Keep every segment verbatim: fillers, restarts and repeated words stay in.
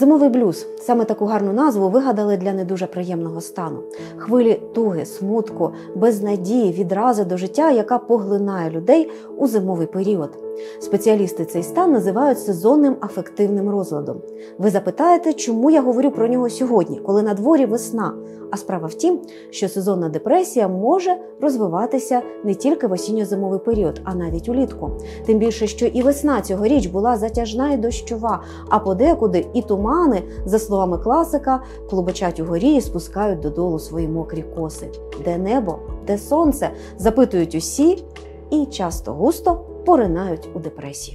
Зимовий блюз – саме таку гарну назву вигадали для не дуже приємного стану. Хвилі туги, смутку, безнадії, відрази до життя, яка поглинає людей у зимовий період. Спеціалісти цей стан називають сезонним афективним розладом. Ви запитаєте, чому я говорю про нього сьогодні, коли на дворі весна? А справа в тім, що сезонна депресія може розвиватися не тільки в осінньо-зимовий період, а навіть улітку. Тим більше, що і весна цьогоріч була затяжна і дощова, а подекуди і тумани, за словами класика, клубочать угорі і спускають додолу свої мокрі коси. Де небо? Де сонце? Запитують усі і часто-густо поринають у депресію.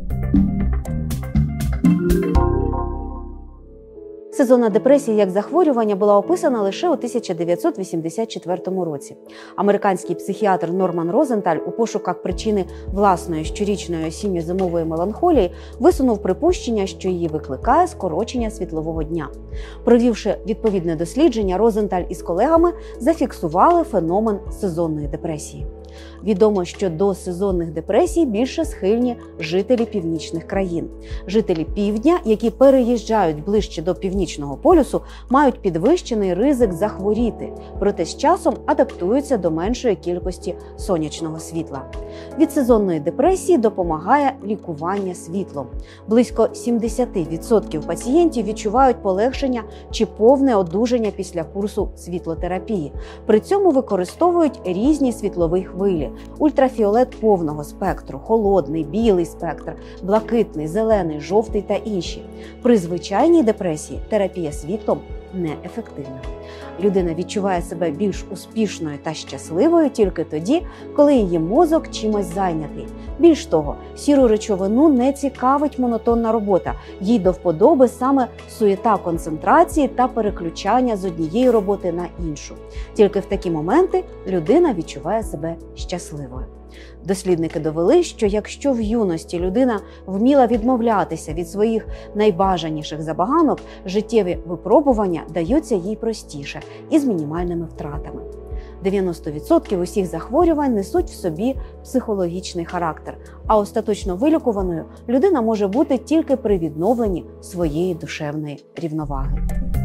Сезонна депресія як захворювання була описана лише у тисяча дев'ятсот вісімдесят четвертому році. Американський психіатр Норман Розенталь у пошуках причини власної щорічної осінньо-зимової меланхолії висунув припущення, що її викликає скорочення світлового дня. Провівши відповідне дослідження, Розенталь із колегами зафіксували феномен сезонної депресії. Відомо, що до сезонних депресій більше схильні жителі північних країн. Жителі півдня, які переїжджають ближче до північного полюсу, мають підвищений ризик захворіти, проте з часом адаптуються до меншої кількості сонячного світла. Від сезонної депресії допомагає лікування світлом. Близько сімдесят відсотків пацієнтів відчувають полегшення чи повне одужання після курсу світлотерапії. При цьому використовують різні світлові хвилі. Ультрафіолет повного спектру, холодний, білий спектр, блакитний, зелений, жовтий та інші. При звичайній депресії терапія світлом неефективна. Людина відчуває себе більш успішною та щасливою тільки тоді, коли її мозок чимось зайнятий. Більш того, сіру речовину не цікавить монотонна робота. Їй до вподоби саме суєта концентрації та переключання з однієї роботи на іншу. Тільки в такі моменти людина відчуває себе щасливою. Дослідники довели, що якщо в юності людина вміла відмовлятися від своїх найбажаніших забаганок, життєві випробування даються їй простіше і з мінімальними втратами. дев'яносто відсотків усіх захворювань несуть в собі психологічний характер, а остаточно вилікуваною людина може бути тільки при відновленні своєї душевної рівноваги.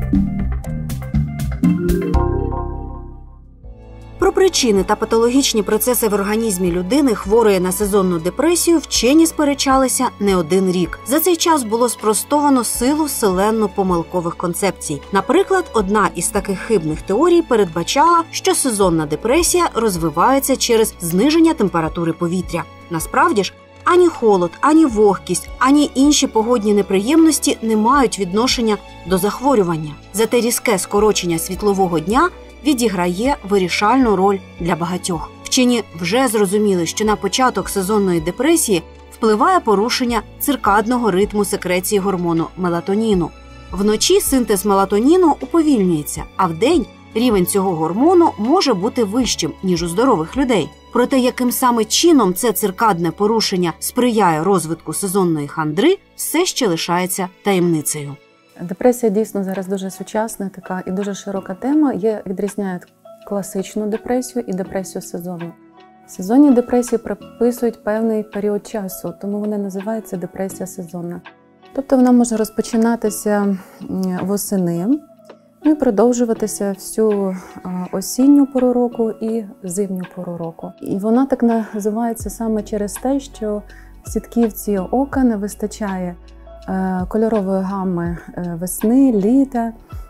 Про причини та патологічні процеси в організмі людини, хворої на сезонну депресію, вчені сперечалися не один рік. За цей час було спростовано силу селенну помилкових концепцій. Наприклад, одна із таких хибних теорій передбачала, що сезонна депресія розвивається через зниження температури повітря. Насправді ж, ані холод, ані вогкість, ані інші погодні неприємності не мають відношення до захворювання. Зате різке скорочення світлового дня відіграє вирішальну роль для багатьох. Вчені вже зрозуміли, що на початок сезонної депресії впливає порушення циркадного ритму секреції гормону мелатоніну. Вночі синтез мелатоніну уповільнюється, а вдень рівень цього гормону може бути вищим, ніж у здорових людей. Проте, яким саме чином це циркадне порушення сприяє розвитку сезонної хандри, все ще лишається таємницею. Депресія дійсно зараз дуже сучасна така і дуже широка тема. Є, відрізняють класичну депресію і депресію сезонну. Сезонні депресії прописують певний період часу, тому вони називаються депресія сезонна. Тобто вона може розпочинатися восени, ну і продовжуватися всю осінню пору року і зимню пору року. І вона так називається саме через те, що сітківці ока не вистачає кольорової гами весни, літа,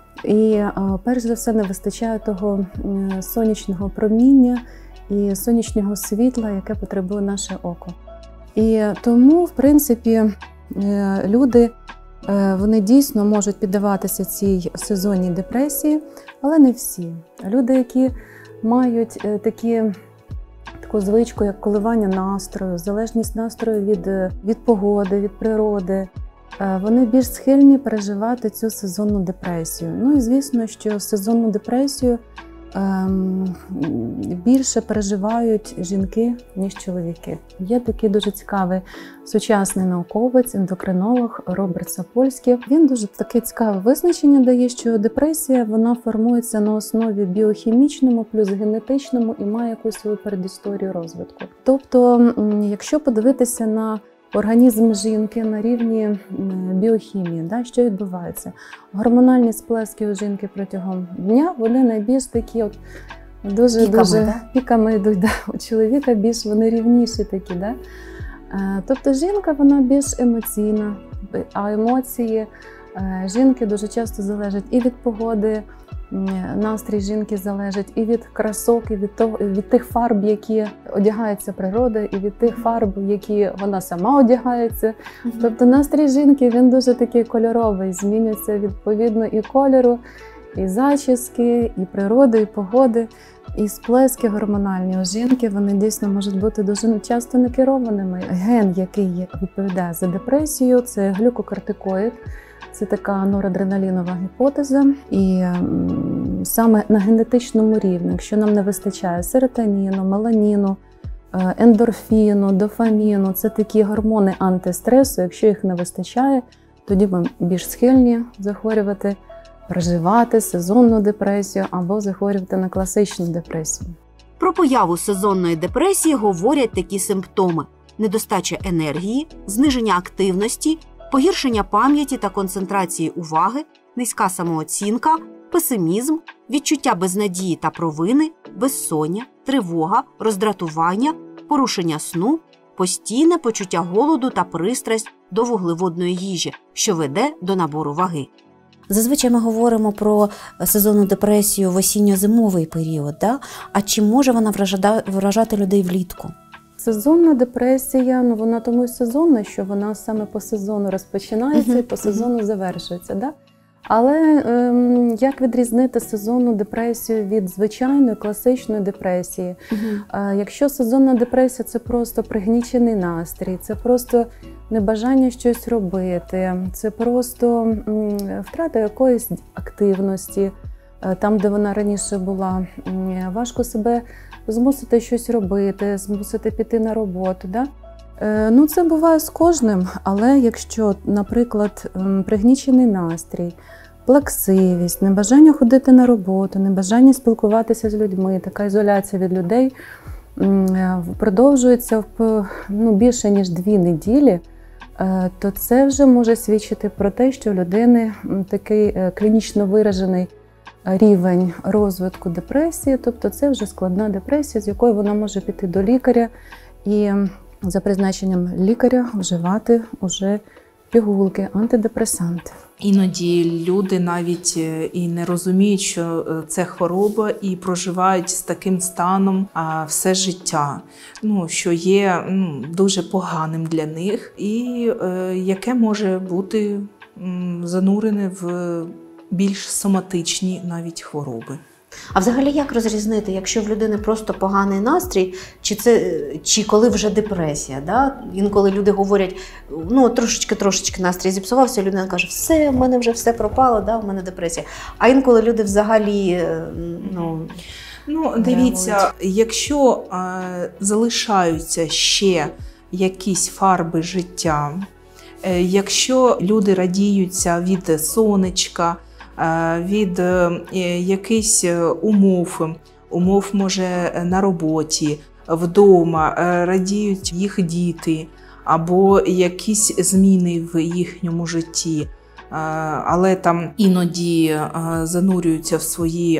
і перш за все не вистачає того сонячного проміння і сонячного світла, яке потребує наше око. І тому, в принципі, люди, вони дійсно можуть піддаватися цій сезонній депресії, але не всі. Люди, які мають такі таку звичку, як коливання настрою, залежність настрою від, від погоди, від природи, вони більш схильні переживати цю сезонну депресію. Ну і звісно, що сезонну депресію ем, більше переживають жінки, ніж чоловіки. Є такий дуже цікавий сучасний науковець, ендокринолог Роберт Сапольський. Він дуже таке цікаве визначення дає, що депресія вона формується на основі біохімічному плюс генетичному і має якусь свою передісторію розвитку. Тобто, якщо подивитися на організм жінки на рівні біохімії. Да? Що відбувається? Гормональні сплески у жінки протягом дня, вони найбільш такі от дуже піками, дуже да? піками йдуть. Да? У чоловіка більш вони рівніші такі. Да? Тобто жінка вона більш емоційна, а емоції жінки дуже часто залежать і від погоди, настрій жінки залежить і від красок, і від того, від тих фарб, які одягається природа, і від тих фарб, які вона сама одягається. Mm-hmm. Тобто настрій жінки, він дуже такий кольоровий, змінюється відповідно і кольору, і зачіски, і природи, і погоди, і сплески гормональні у жінки, вони дійсно можуть бути дуже часто некерованими. Ген, який відповідає за депресію, це глюкокортикоїд. Це така норадреналінова гіпотеза. І м, саме на генетичному рівні, якщо нам не вистачає серотоніну, меланіну, ендорфіну, дофаміну, це такі гормони антистресу, якщо їх не вистачає, тоді ми більш схильні захворювати, переживати сезонну депресію або захворювати на класичну депресію. Про появу сезонної депресії говорять такі симптоми: недостача енергії, зниження активності, погіршення пам'яті та концентрації уваги, низька самооцінка, песимізм, відчуття безнадії та провини, безсоння, тривога, роздратування, порушення сну, постійне почуття голоду та пристрасть до вуглеводної їжі, що веде до набору ваги. Зазвичай ми говоримо про сезонну депресію в осінньо-зимовий період, да? А чи може вона вражати людей влітку? Сезонна депресія, ну вона тому й сезонна, що вона саме по сезону розпочинається uh-huh. і по сезону uh-huh. завершується. Да? Але ем, як відрізнити сезонну депресію від звичайної класичної депресії? Uh-huh. Е, якщо сезонна депресія – це просто пригнічений настрій, це просто небажання щось робити, це просто м, втрата якоїсь активності, е, там, де вона раніше була, м, важко себе змусити щось робити, змусити піти на роботу. Да? Е, ну, це буває з кожним, але якщо, наприклад, пригнічений настрій, плаксивість, небажання ходити на роботу, небажання спілкуватися з людьми, така ізоляція від людей продовжується в, ну, більше, ніж дві неділі, е, то це вже може свідчити про те, що у людини такий клінічно виражений рівень розвитку депресії, тобто це вже складна депресія, з якою вона може піти до лікаря і за призначенням лікаря вживати уже пігулки, антидепресанти. Іноді люди навіть і не розуміють, що це хвороба, і проживають з таким станом все життя, ну, що є ну, дуже поганим для них і е, яке може бути м, занурене в більш соматичні навіть хвороби. А взагалі як розрізнити, якщо в людини просто поганий настрій, чи це чи коли вже депресія? Да? Інколи люди говорять, ну трошечки-трошечки настрій зіпсувався, людина каже, все, в мене вже все пропало, да, в мене депресія. А інколи люди взагалі, ну... Ну, дивіться, якщо е, залишаються ще якісь фарби життя, е, якщо люди радіються від сонечка, від якихось умов, умов, може, на роботі, вдома, радіють їх діти, або якісь зміни в їхньому житті, але там іноді занурюються в свої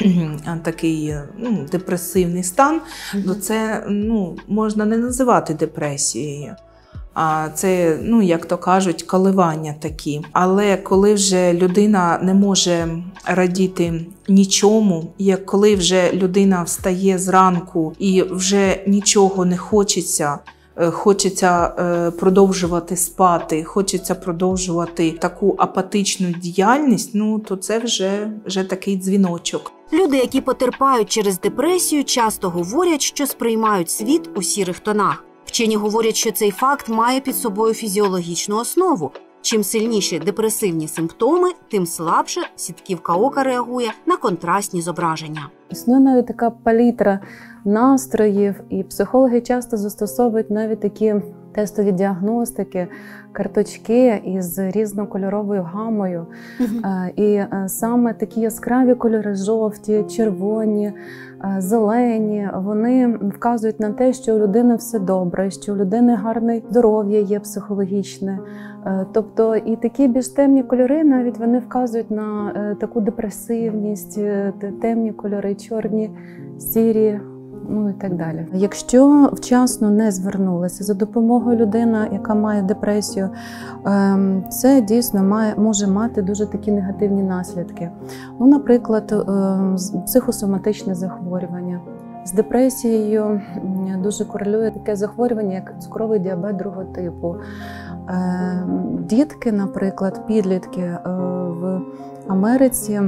такий ну, депресивний стан, то це ну, можна не називати депресією. А це, ну, як то кажуть, коливання такі. Але коли вже людина не може радіти нічому, як коли вже людина встає зранку і вже нічого не хочеться, хочеться продовжувати спати, хочеться продовжувати таку апатичну діяльність, ну, то це вже, вже такий дзвіночок. Люди, які потерпають через депресію, часто говорять, що сприймають світ у сірих тонах. Вчені говорять, що цей факт має під собою фізіологічну основу. Чим сильніші депресивні симптоми, тим слабше сітківка ока реагує на контрастні зображення. Існує навіть така палітра настроїв, і психологи часто застосовують навіть такі тестові діагностики, карточки із різнокольоровою гамою. Е, І е, саме такі яскраві кольори, жовті, червоні, е, зелені, вони вказують на те, що у людини все добре, що у людини гарне здоров'я є психологічне. Е, Тобто і такі більш темні кольори навіть вони вказують на е, таку депресивність, е, те- темні кольори, чорні, сірі, ну і так далі. Якщо вчасно не звернулася за допомогою людина, яка має депресію, ем, це дійсно має, може мати дуже такі негативні наслідки. Ну, наприклад, ем, з- психосоматичне захворювання. З депресією м, дуже корелює таке захворювання, як цукровий діабет другого типу. Ем, Дітки, наприклад, підлітки е, в Америці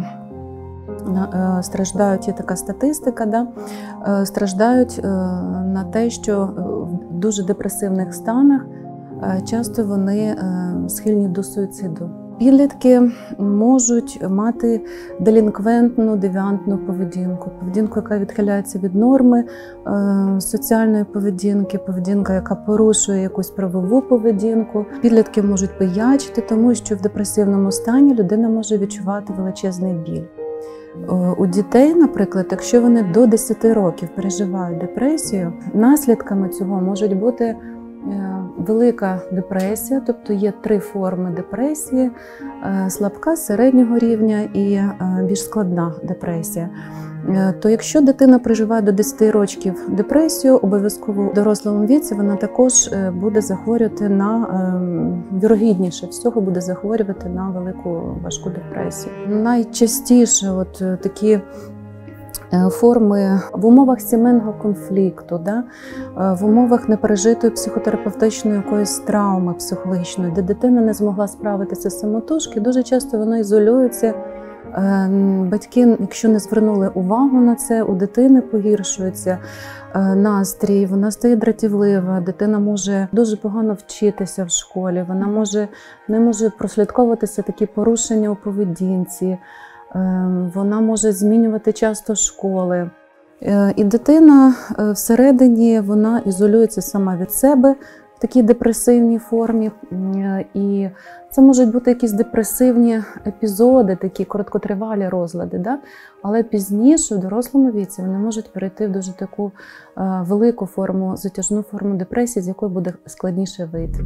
на- е, страждають, є така статистика, да? е, страждають е, на те, що в дуже депресивних станах е, часто вони е, схильні до суїциду. Підлітки можуть мати делінквентну, девіантну поведінку, поведінку, яка відхиляється від норми е, соціальної поведінки, поведінка, яка порушує якусь правову поведінку. Підлітки можуть пиячити, тому що в депресивному стані людина може відчувати величезний біль. Е, У дітей, наприклад, якщо вони до десяти років переживають депресію, наслідками цього можуть бути е, велика депресія, тобто є три форми депресії: е, слабка, середнього рівня і е, більш складна депресія. Е, То якщо дитина переживає до десяти років депресію, обов'язково в дорослому віці вона також е, буде захворювати на, е, вірогідніше всього буде захворювати на велику важку депресію. Найчастіше от е, такі е, форми в умовах сімейного конфлікту, да? е, в умовах непережитої психотерапевтичної якоїсь травми психологічної, де дитина не змогла справитися самотужки, дуже часто вона ізолюється. Е, Батьки, якщо не звернули увагу на це, у дитини погіршується е, настрій, вона стає дратівлива, дитина може дуже погано вчитися в школі, вона може, не може прослідковуватися такі порушення у поведінці, е, вона може змінювати часто школи. Е, І дитина е, всередині вона ізолюється сама від себе в такій депресивній формі. Е, І це можуть бути якісь депресивні епізоди, такі короткотривалі розлади, да? Але пізніше, в дорослому віці, вони можуть перейти в дуже таку е, велику форму, затяжну форму депресії, з якої буде складніше вийти.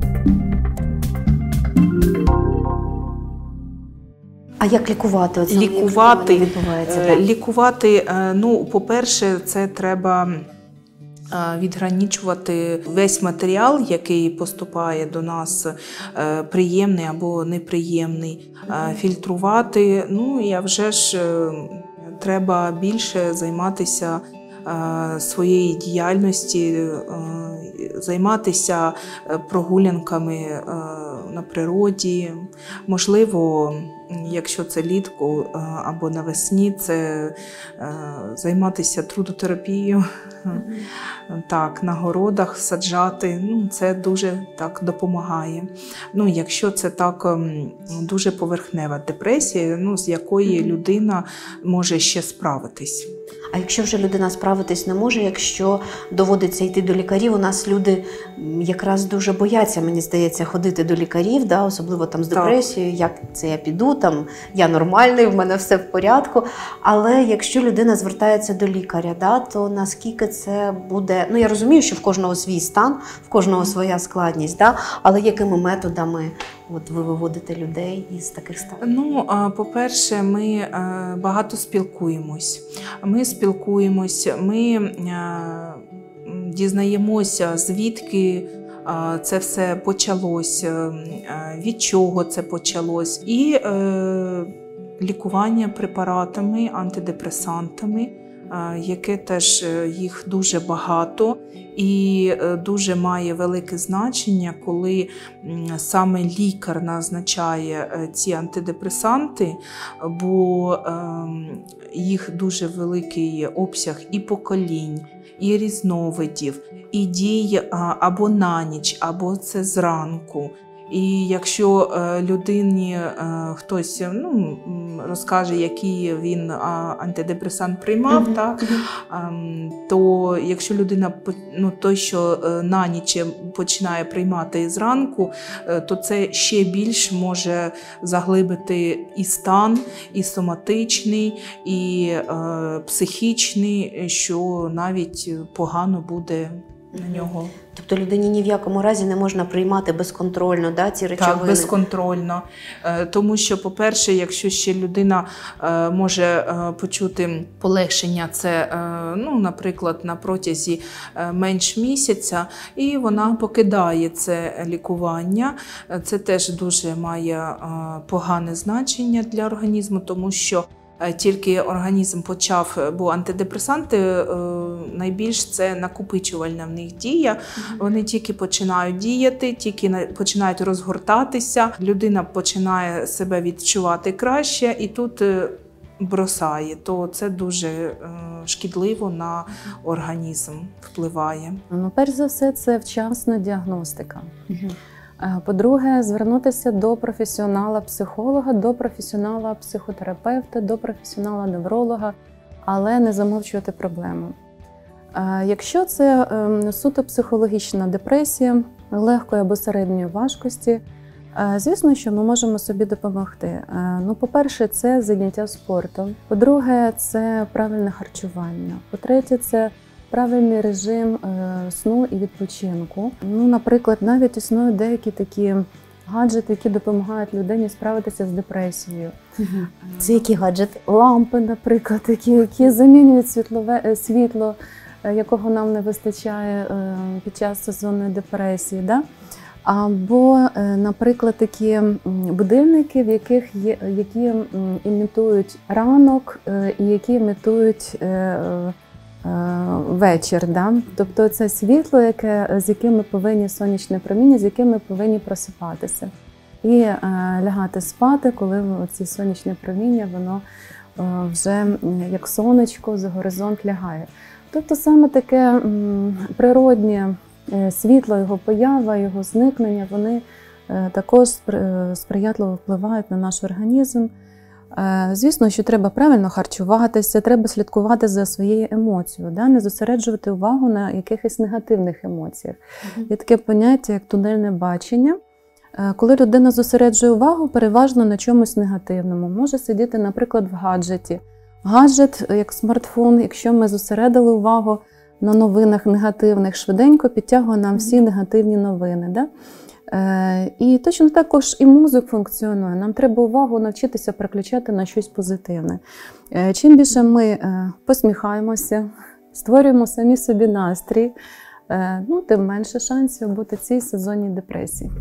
А як лікувати? Оце Лікувати, як відбувається? е, лікувати, е, ну, по-перше, це треба е, відграничувати весь матеріал, який поступає до нас, е, приємний або неприємний, е, фільтрувати. Ну, і а вже ж е, треба більше займатися е, своєї діяльності, е, займатися прогулянками е, на природі. Можливо, якщо це літку е, або навесні, це е, займатися трудотерапією. Так, на городах саджати, ну, це дуже так допомагає. Ну, якщо це так ем, дуже поверхнева депресія, ну, з якої людина може ще справитись. А якщо вже людина справитись не може, якщо доводиться йти до лікарів, у нас люди м, якраз дуже бояться, мені здається, ходити до лікарів, да, особливо там з Так. депресією, як це я піду, там я нормальний, в мене все в порядку. Але якщо людина звертається до лікаря, да, то наскільки це буде, ну я розумію, що в кожного свій стан, в кожного своя складність, да, але якими методами от ви виводите людей із таких станів? Ну, а, по-перше, ми е, багато спілкуємось. Ми спілкуємось, ми е, дізнаємося, звідки е, це все почалось, е, від чого це почалось. І е, лікування препаратами, антидепресантами, е, яке теж е, їх дуже багато. І е, дуже має велике значення, коли м, саме лікар назначає е, ці антидепресанти, бо е, їх дуже великий обсяг і поколінь, і різновидів, і дій а, або на ніч, або це зранку. І якщо е, людині е, хтось ну, м, розкаже, який він а, антидепресант приймав, mm-hmm. так, а, то якщо людина, ну, той, що на ніч починає приймати зранку, то це ще більш може заглибити і стан, і соматичний, і е, психічний, що навіть погано буде на нього. Тобто людині ні в якому разі не можна приймати безконтрольно, да, ці речовини? Так, безконтрольно. Тому що, по-перше, якщо ще людина може почути полегшення, це, ну, наприклад, на протязі менш місяця, і вона покидає це лікування, це теж дуже має погане значення для організму, тому що тільки організм почав, бо антидепресанти найбільш це накопичувальна в них дія. Mm-hmm. Вони тільки починають діяти, тільки починають розгортатися, людина починає себе відчувати краще і тут бросає, то це дуже шкідливо на організм впливає. Ну, перш за все, це вчасна діагностика. Mm-hmm. По-друге, звернутися до професіонала-психолога, до професіонала-психотерапевта, до професіонала-невролога, але не замовчувати проблему. Якщо це суто психологічна депресія легкої або середньої важкості, звісно, що ми можемо собі допомогти. Ну, по-перше, це заняття спортом. По-друге, це правильне харчування. По-третє, це правильний режим е, сну і відпочинку. Ну, наприклад, навіть існують деякі такі гаджети, які допомагають людині справитися з депресією. Угу. Це які гаджети? Лампи, наприклад, які, які замінюють світлове, світло, якого нам не вистачає е, під час сезонної депресії. Да? Або, е, наприклад, такі будильники, в яких є, які імітують ранок е, і які імітують е, вечір, да? Тобто це світло, яке, з яким ми повинні, сонячне проміння, з яким ми повинні просипатися. І е, лягати спати, коли ці сонячне проміння, воно е, вже як сонечко за горизонт лягає. Тобто саме таке м, природнє е, світло, його поява, його зникнення, вони е, також сприятливо впливають на наш організм. Звісно, що треба правильно харчуватися, треба слідкувати за своєю емоцією, да? Не зосереджувати увагу на якихось негативних емоціях. Mm-hmm. Є таке поняття, як тунельне бачення. Коли людина зосереджує увагу переважно на чомусь негативному, може сидіти, наприклад, в гаджеті. Гаджет, як смартфон, якщо ми зосередили увагу на новинах негативних, швиденько підтягує нам всі негативні новини. Да? І точно також і мозок функціонує. Нам треба увагу навчитися переключати на щось позитивне. Чим більше ми посміхаємося, створюємо самі собі настрій, ну, тим менше шансів бути цій сезонній депресії.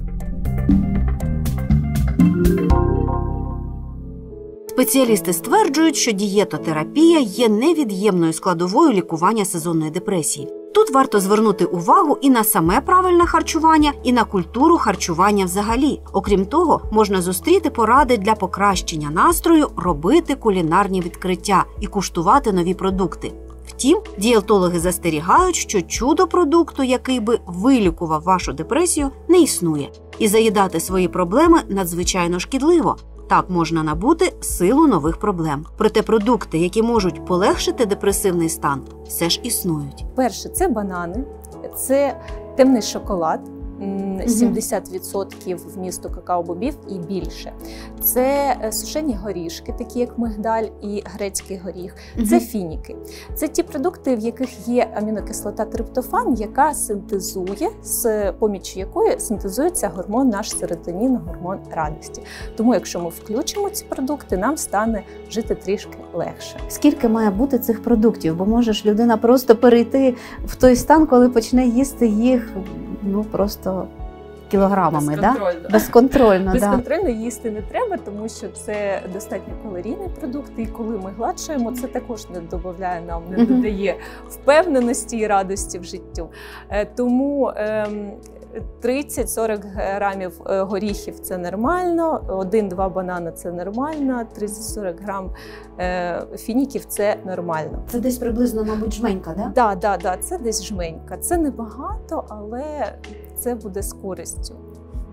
Спеціалісти стверджують, що дієтотерапія є невід'ємною складовою лікування сезонної депресії. Тут варто звернути увагу і на саме правильне харчування, і на культуру харчування взагалі. Окрім того, можна зустріти поради для покращення настрою, робити кулінарні відкриття і куштувати нові продукти. Втім, дієтологи застерігають, що чудо-продукту, який би вилікував вашу депресію, не існує. І заїдати свої проблеми надзвичайно шкідливо. Так можна набути силу нових проблем. Проте продукти, які можуть полегшити депресивний стан, все ж існують. Перше – це банани, це темний шоколад, сімдесят відсотків вмісту какао-бобів і більше. Це сушені горішки, такі як мигдаль і грецький горіх. Це mm-hmm. фініки. Це ті продукти, в яких є амінокислота триптофан, яка синтезує, з поміччю якої синтезується гормон наш серотонін, гормон радості. Тому якщо ми включимо ці продукти, нам стане жити трішки легше. Скільки має бути цих продуктів? Бо може ж людина просто перейти в той стан, коли почне їсти їх, ну, просто кілограмами, безконтрольно. Да? Безконтрольно, Безконтрольно да. їсти не треба, тому що це достатньо калорійні продукти, і коли ми гладшуємо, це також не додає нам, не додає впевненості і радості в життю. Тому тридцять-сорок грамів горіхів – це нормально, один-два банани – це нормально, тридцять-сорок грам фініків – це нормально. Це десь приблизно, мабуть, жменька, да? Так, да, да, це десь жменька. Це небагато, але це буде з користю.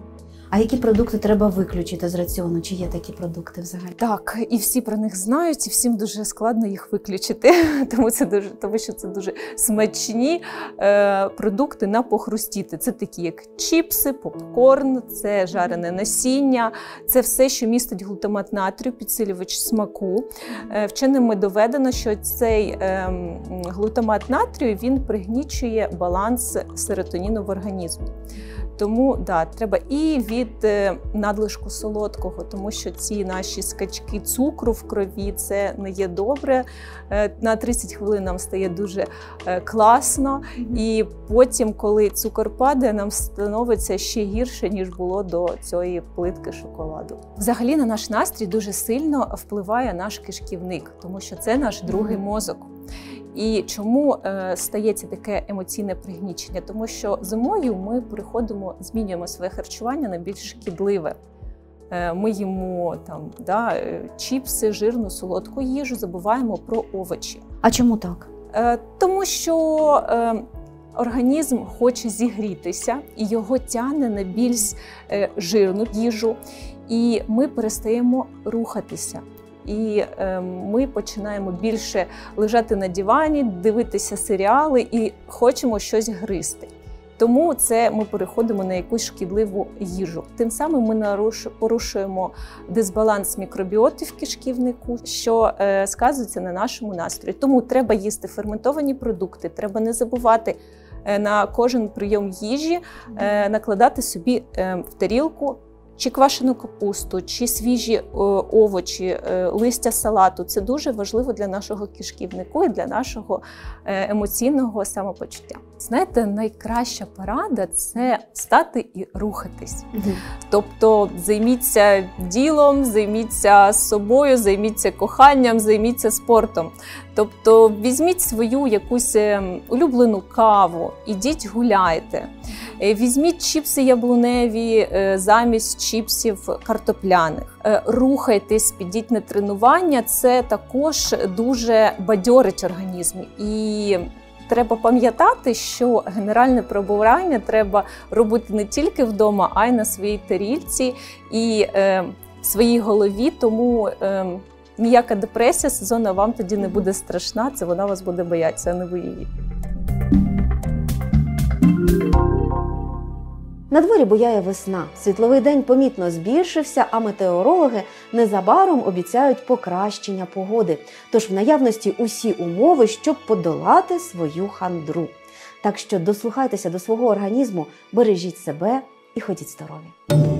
А які продукти треба виключити з раціону? Чи є такі продукти взагалі? Так, і всі про них знають, і всім дуже складно їх виключити, тому це дуже, тому що це дуже смачні е, продукти на похрустіти. Це такі, як чіпси, попкорн, це жарене насіння, це все, що містить глутамат натрію, підсилювач смаку. Е, вченими доведено, що цей е, глутамат натрію, він пригнічує баланс серотоніну в організмі. Тому да, треба і від е, надлишку солодкого, тому що ці наші скачки цукру в крові, це не є добре. Е, на тридцять хвилин нам стає дуже е, класно, mm-hmm. і потім, коли цукор падає, нам становиться ще гірше, ніж було до цієї плитки шоколаду. Взагалі на наш настрій дуже сильно впливає наш кишківник, тому що це наш другий mm-hmm. мозок. І чому е, стається таке емоційне пригнічення? Тому що зимою ми переходимо, змінюємо своє харчування на більш шкідливе. Е, ми їмо там, да, чіпси, жирну, солодку їжу, забуваємо про овочі. А чому так? Е, тому що е, організм хоче зігрітися і його тягне на більш е, жирну їжу, і ми перестаємо рухатися. І е, ми починаємо більше лежати на дивані, дивитися серіали і хочемо щось гризти. Тому це ми переходимо на якусь шкідливу їжу. Тим самим ми наруш... порушуємо дисбаланс мікробіоти в кишківнику, що е, сказується на нашому настрої. Тому треба їсти ферментовані продукти, треба не забувати е, на кожен прийом їжі е, накладати собі е, в тарілку чи квашену капусту, чи свіжі е, овочі, е, листя салату. Це дуже важливо для нашого кишківнику і для нашого е, емоційного самопочуття. Знаєте, найкраща порада – це встати і рухатись. Mm-hmm. Тобто займіться ділом, займіться собою, займіться коханням, займіться спортом. Тобто візьміть свою якусь улюблену каву, ідіть гуляйте. Візьміть чіпси яблуневі замість чіпсів картопляних. Рухайтесь, підіть на тренування, це також дуже бадьорить організм. І треба пам'ятати, що генеральне прибирання треба робити не тільки вдома, а й на своїй тарілці і е, в своїй голові, тому е, ніяка депресія сезонна вам тоді не буде страшна, це вона вас буде боятися, а не ви її. На дворі буяє весна. Світловий день помітно збільшився, а метеорологи незабаром обіцяють покращення погоди. Тож в наявності усі умови, щоб подолати свою хандру. Так що дослухайтеся до свого організму, бережіть себе і ходіть здорові.